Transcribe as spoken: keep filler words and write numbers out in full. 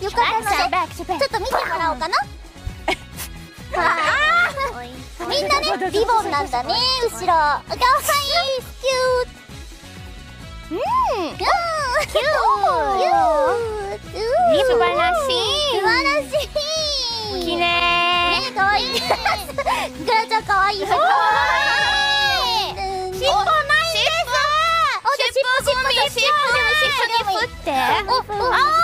よかったのでちょっと見てもらおうかな。みんなねリボンなんだね後ろ。かわいいキュート。うん、キューキュー素晴らしい。 素晴らしい。 きれい。 ね、かわいい。グラちゃんかわいい。かわいい。尻尾ないんです。 尻尾尻尾尻尾尻尾尻尾って。 ああ。